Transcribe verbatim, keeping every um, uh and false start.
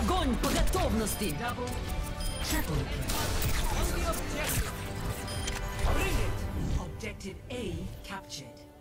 Огонь по готовности! Double, triple kill. On the objective. Bring it. Objective A captured.